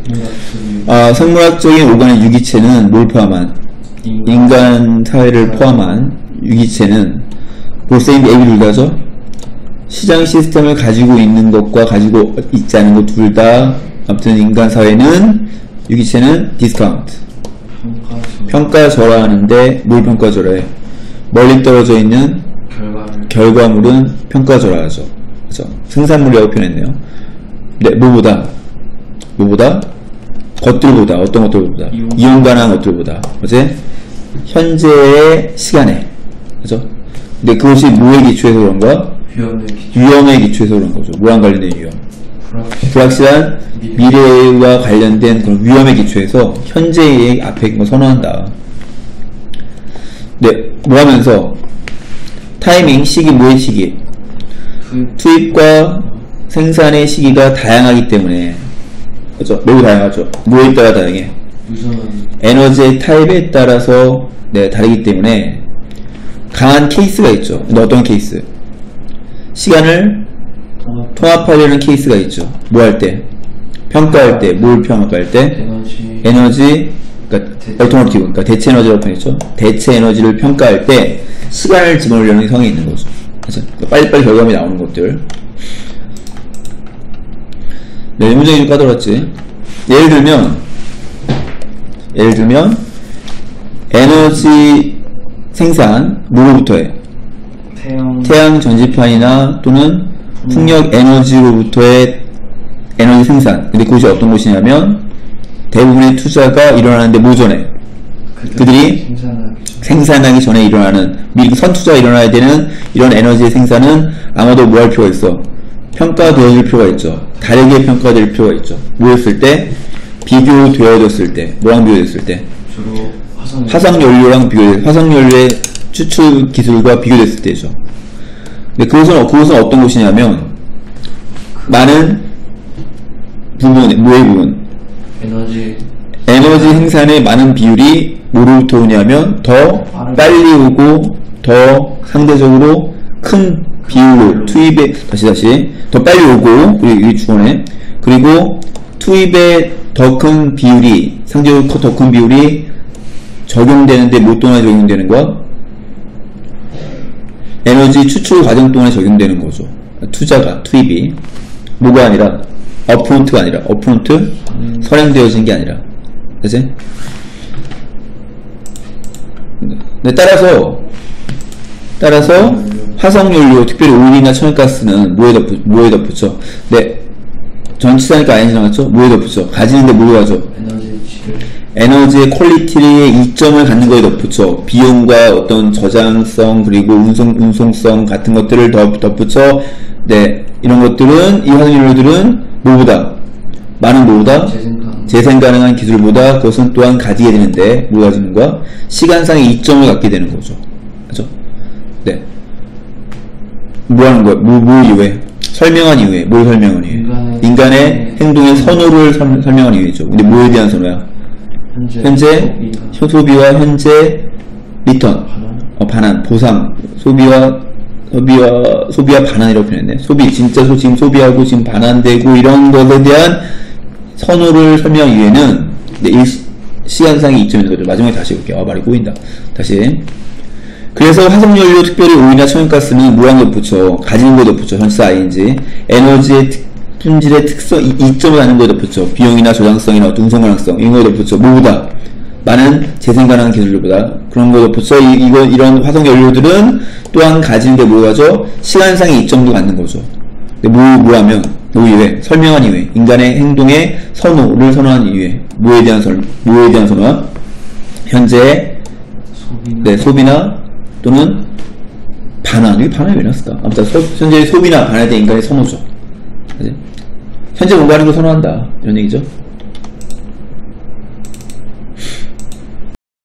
생물학적인 오간의 유기체는 뭘 포함한? 인간 사회를 포함한 유기체는 볼세임 A, B 둘 다죠? 시장 시스템을 가지고 있는 것과 가지고 있지 않은 것 둘 다, 아무튼 인간 사회는 유기체는 디스카운트 평가절하하는데 뭘 평가절하해? 멀리 떨어져 있는 결과물은 평가절하하죠. 그죠? 생산물이라고 표현했네요. 네, 뭐보다? 것들보다, 어떤 것들보다? 이용가능한 것들보다. 어제? 현재의 시간에. 그죠? 근데 그것이 뭐에 기초해서 그런 거야? 위험에 기초해서 그런 거죠. 뭐랑 관련된 위험? 불확실한 미래와 관련된 그런 위험에 기초해서 현재의 앞에 뭐 선호한다. 네, 뭐 하면서? 타이밍, 시기, 뭐의 시기? 투입과 생산의 시기가 다양하기 때문에. 그죠? 매우 다양하죠. 뭐에 따라 다양해? 에너지의 타입에 따라서 네, 다르기 때문에 강한 케이스가 있죠. 근데 어떤 케이스? 시간을 통합하려는 케이스가 있죠. 뭐 할 때? 평가할 때, 뭘 평가할 때? 에너지, 그러니까 얼터너티브, 그러니까 대체 에너지라고 표현했죠. 대체 에너지를 평가할 때 시간을 집어넣으려는 성이 있는 거죠. 그렇죠? 그러니까 빨리빨리 결과물이 나오는 것들. 네, 문장이 좀 까다롭지. 예를 들면 에너지 생산 뭐로부터 해? 태양 전지판이나 또는 풍력 에너지로부터의 에너지 생산. 근데 그것이 어떤 곳이냐면 대부분의 투자가 일어나는데 뭐 전에? 그들이 생산하기 전에 일어나는, 미리 선투자가 일어나야 되는 이런 에너지의 생산은 아마도 뭐 할 필요가 있어? 평가되어질 필요가 있죠. 다르게 평가될 필요가 있죠. 뭐였을 때? 비교되어졌을 때. 뭐랑 비교됐을 때? 주로 화석연료랑 화석연료의 추출 기술과 비교됐을 때죠. 근데 그것은 어떤 곳이냐면 많은 부분, 뭐의 부분? 에너지 생산의 많은 비율이 뭐로부터 오냐면 더 빨리 오고 더 상대적으로 큰 비율로 투입에 더 빨리 오고 우리 주원에 그리고 투입에 더 큰 비율이 상대적으로 더 큰 비율이 적용되는데 뭐 동안에 적용되는 거야? 에너지 추출 과정 동안에 적용되는 거죠. 투자가 투입이 뭐가 아니라 업프론트가 아니라 업프론트 선행되어진 게 아니라 그치? 네, 따라서 화석연료, 특별히 오일이나 천연가스는 뭐에다 붙여? 네, 전치사니까 아니지 나갔죠? 뭐에다 붙여? 가지는데 뭐로 가죠? 에너지의 퀄리티의 이점을 갖는 거에 덧붙여 비용과 어떤 저장성 그리고 운송성 같은 것들을 덧붙여 네, 이런 것들은 이 화석연료들은 뭐보다? 많은 뭐보다? 재생 가능한 기술보다 그것은 또한 가지게 되는데 뭐 가지는 거야? 시간상의 이점을 갖게 되는 거죠. 그죠? 네. 뭐 하는 거야? 뭐 이후에? 설명한 이후에. 뭘 설명한 이후에? 인간의 행동의 선호를 설명한 이후에죠. 근데 뭐에 대한 선호야? 현재 소비와 현재 리턴. 반환, 보상. 소비와 반환이라고 표현했네. 진짜 지금 소비하고 지금 반환되고 이런 것에 대한 선호를 설명한 이후에는 네, 시간상의 이점이 있는 거죠. 마지막에 다시 볼게요. 말이 꼬인다. 다시. 그래서 화석연료, 특별히 오일이나 천연가스는 뭐한 것 붙여? 가지는 것도 붙여. 현재 ING. 에너지의 품질의 특성, 이점을 갖는 것도 붙여. 비용이나 저장성이나 운송 가능성, 이런 것도 붙여. 뭐보다? 많은 재생 가능한 기술보다. 그런 것도 붙여. 이런 화석연료들은 또한 가지는데 뭐 가죠? 시간상의 이점도 갖는 거죠. 뭐 하면? 뭐 이외에? 설명한 이외에. 인간의 행동의 선호를 선호한 이외에. 뭐에 대한 선호야? 현재 소비나 또는 반환. 이게 반환이 왜 났을까? 아무튼 현재 소비나 반환에 대한 인간의 선호죠. 현재 뭔가 하는 걸 선호한다. 이런 얘기죠.